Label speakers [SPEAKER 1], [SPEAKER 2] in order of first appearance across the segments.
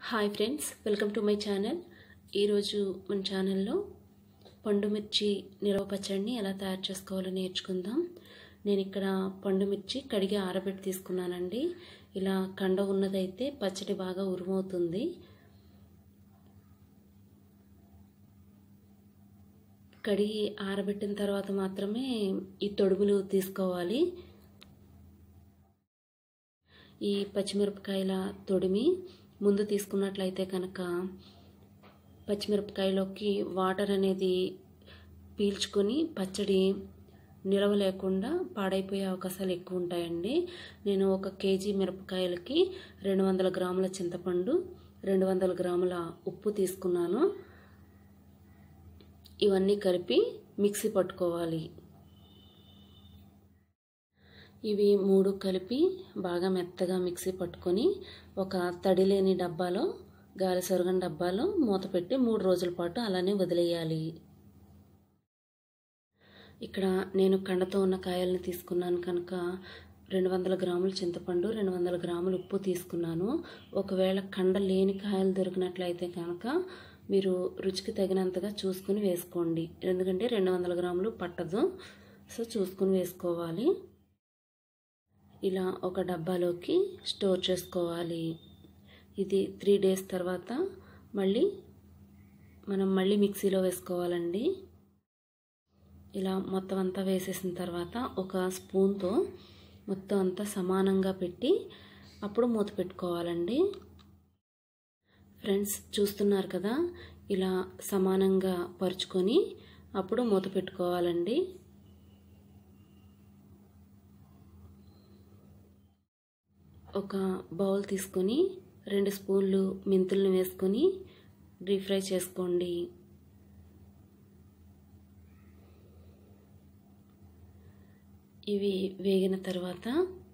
[SPEAKER 1] Hi friends, welcome to my channel. ఈరోజు మన ఛానల్లో పండు మిర్చి నిలవ పచ్చడిని ఎలా తయారు చేసుకోవాలో నేర్చుకుందాం. నేను ఇక్కడ పండు మిర్చి కడిగి ఆరబెట్టి తీసుకున్నానండి. ఇలా కండ ఉన్నదైతే పచ్చడి బాగా ఉరుమవుతుంది. కడిగి ఆరబెట్టిన తర్వాత మాత్రమే ఈ తొడుములు తీసుకోవాలి. ఈ పచ్చిమిరపకాయల తొడిమి ముందు తీసుకున్నట్లయితే కనుక పచ్చిమిరపకాయలోకి వాటర్ అనేది పీల్చుకొని పచ్చడి నిలవ లేకుండా పాడైపోయే అవకాశాలు ఎక్కువ ఉంటాయండి. నేను 1 కేజీ మిరపకాయలకి 200 గ్రాముల చింతపండు, 200 గ్రాముల ఉప్పు తీసుకున్నాను. ఇవన్నీ కలిపి మిక్సీ పట్టుకోవాలి. ఇవి 3 కలిపి బాగా మెత్తగా మిక్సీ పట్టుకొని ఒక తడి లేని డబ్బాలో, గాలి సొరగని డబ్బాలో మూత పెట్టి 3 రోజుల పాటు అలానే వదిలేయాలి. ఇక్కడ నేను కండతో ఉన్న కాయల్ని తీసుకున్నాను కనుక 200 గ్రాముల చింతపండు, 200 గ్రాముల ఉప్పు తీసుకున్నాను. ఒకవేళ కండ లేని కాయలు దొరికినట్లయితే కనుక మీరు రుచికి తగినంతగా చూసుకుని వేసుకోండి. ఎందుకంటే 200 గ్రాములు పట్టదు, సో చూసుకుని వేసుకోవాలి. ఇలా ఒక డబ్బాలోకి స్టోర్ చేసుకోవాలి. ఇది 3 డేస్ తర్వాత మనం మళ్ళీ మిక్సీలో వేసుకోవాలండి. ఇలా మొత్తం అంతా వేసేసిన తర్వాత ఒక స్పూన్తో మొత్తం అంతా సమానంగా పెట్టి అప్పుడు మూత పెట్టుకోవాలండి. ఫ్రెండ్స్, చూస్తున్నారు కదా, ఇలా సమానంగా పరుచుకొని అప్పుడు మూత పెట్టుకోవాలండి. ఒక బౌల్ తీసుకొని 2 స్పూన్లు మెంతులను వేసుకొని డీప్ ఫ్రై చేసుకోండి. ఇవి వేగిన తర్వాత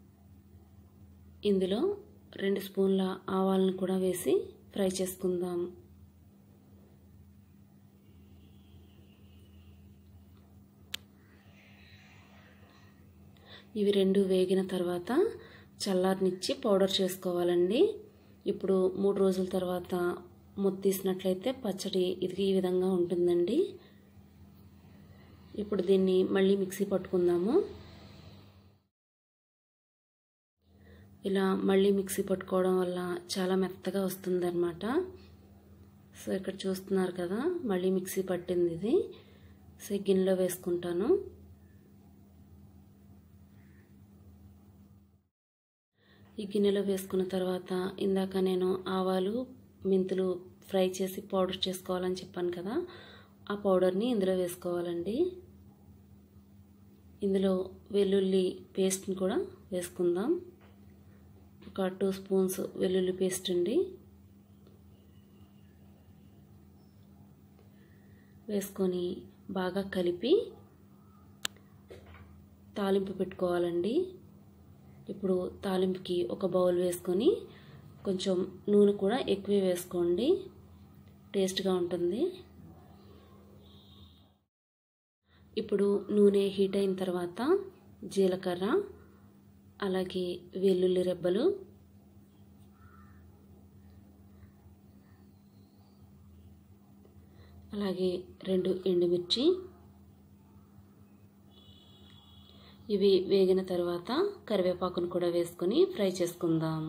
[SPEAKER 1] ఇందులో 2 స్పూన్ల ఆవాలను కూడా వేసి ఫ్రై చేసుకుందాం. ఇవి 2 వేగిన తర్వాత చల్లారనిచ్చి పౌడర్ చేసుకోవాలండి. ఇప్పుడు 3 రోజుల తర్వాత మూత తీసినట్లయితే పచ్చడి ఇది ఈ విధంగా ఉంటుందండి. ఇప్పుడు దీన్ని మళ్ళీ మిక్సీ పట్టుకుందాము. ఇలా మళ్ళీ మిక్సీ పట్టుకోవడం వల్ల చాలా మెత్తగా వస్తుందన్నమాట. సో ఇక్కడ చూస్తున్నారు కదా, మళ్ళీ మిక్సీ పట్టింది ఇది. సో గిన్నెలో వేసుకుంటాను. ఈ గిన్నెలో వేసుకున్న తర్వాత ఇందాక నేను ఆవాలు, మెంతులు ఫ్రై చేసి పౌడర్ చేసుకోవాలని చెప్పాను కదా, ఆ పౌడర్ని ఇందులో వేసుకోవాలండి. ఇందులో వెల్లుల్లి పేస్ట్ని కూడా వేసుకుందాం. ఒక 2 స్పూన్స్ వెల్లుల్లి పేస్ట్ అండి వేసుకొని బాగా కలిపి తాలింపు పెట్టుకోవాలండి. ఇప్పుడు తాలింపుకి ఒక బౌల్ వేసుకొని కొంచెం నూనె కూడా ఎక్కువే వేసుకోండి, టేస్ట్గా ఉంటుంది. ఇప్పుడు నూనె హీట్ అయిన తర్వాత జీలకర్ర, అలాగే వెల్లుల్లి రెబ్బలు, అలాగే 2 ఎండుమిర్చి, ఇవి వేగిన తర్వాత కరివేపాకును కూడా వేసుకొని ఫ్రై చేసుకుందాం.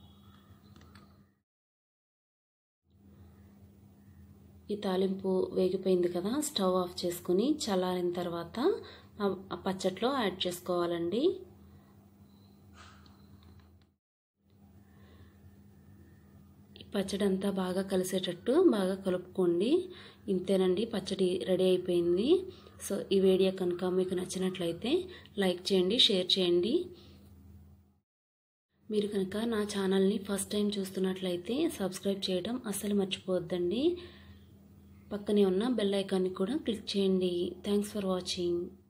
[SPEAKER 1] ఈ తాలింపు వేగిపోయింది కదా, స్టవ్ ఆఫ్ చేసుకుని చల్లారిన తర్వాత ఆ పచ్చట్లో యాడ్ చేసుకోవాలండి. ఈ పచ్చడి అంతా బాగా కలిసేటట్టు బాగా కలుపుకోండి. ఇంతేనండి, పచ్చడి రెడీ అయిపోయింది. సో ఈ వీడియో కనుక మీకు నచ్చినట్లయితే లైక్ చేయండి, షేర్ చేయండి. మీరు కనుక నా ఛానల్ని ఫస్ట్ టైం చూస్తున్నట్లయితే సబ్స్క్రైబ్ చేయడం అస్సలు మర్చిపోవద్దండి. పక్కనే ఉన్న బెల్ ఐకాన్ని కూడా క్లిక్ చేయండి. Thanks for watching.